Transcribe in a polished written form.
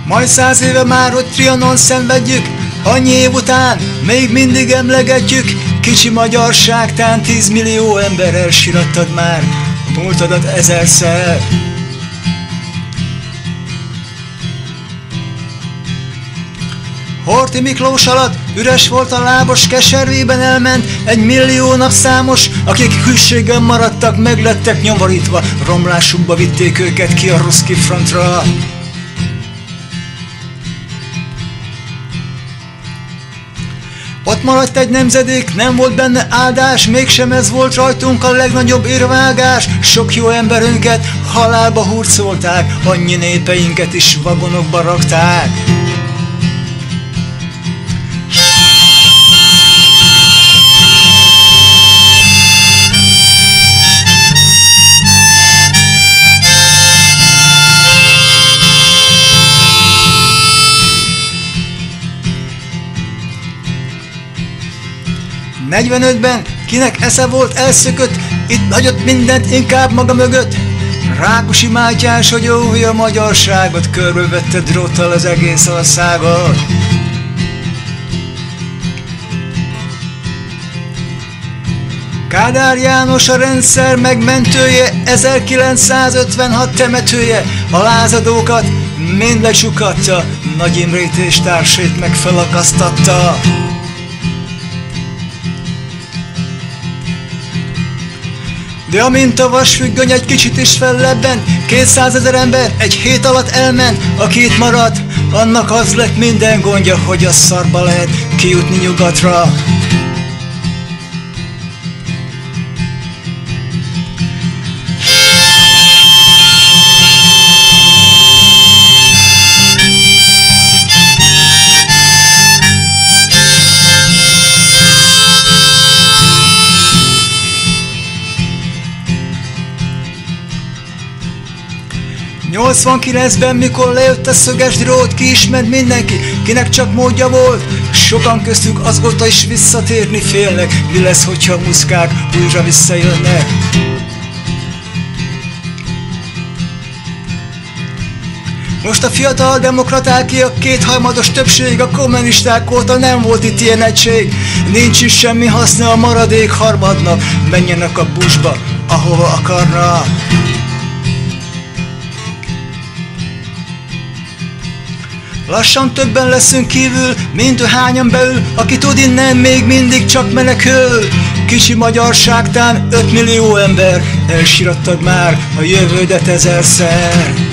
Majd 100 éve már, hogy Trianon szenvedjük, annyi év után még mindig emlegetjük. Kicsi magyarságtán 10 millió ember elsirattad már múltadat ezerszer. Horthy Miklós alatt üres volt a lábos, keservében elment 1 millió napszámos, akik hűséggel maradtak, meglettek nyomorítva, romlásukba vitték őket ki a ruszki frontra. Ott maradt egy nemzedék, nem volt benne áldás, mégsem ez volt rajtunk a legnagyobb érvágás. Sok jó emberünket halálba hurcolták, annyi népeinket is vagonokba rakták. ...45-ben kinek esze volt elszökött, itt hagyott mindent inkább maga mögött. Rákosi Mátyás, hogy óvja a magyarságot, körbevette dróttal az egész országot. Kádár János a rendszer megmentője, 1956 temetője, a lázadókat mind lecsukatta, Nagy Imrét és társait meg felakasztatta. De amint a vasfüggöny egy kicsit is fellebbent, 200 000 ember egy hét alatt elment. Aki itt maradt, annak az lett minden gondja, hogy a szarba lehet kijutni nyugatra. ...89-ben, mikor lejött a szöges drót, ki is ment mindenki, kinek csak módja volt. Sokan köztük azóta is visszatérni félnek. Mi lesz, hogyha a muszkák újra visszajönnek? Most a fiatal demokratáké a kétharmados többség, a kommunisták óta nem volt itt ilyen egység. Nincs is semmi haszna a maradék harmadnak, menjenek a buszba, ahova akarnak. Lassan többen leszünk kívül, mint hányan beül, aki tud innen még mindig csak menekül. Kicsi magyarságtán 5 millió ember, elsirattad már a jövődet ezerszer.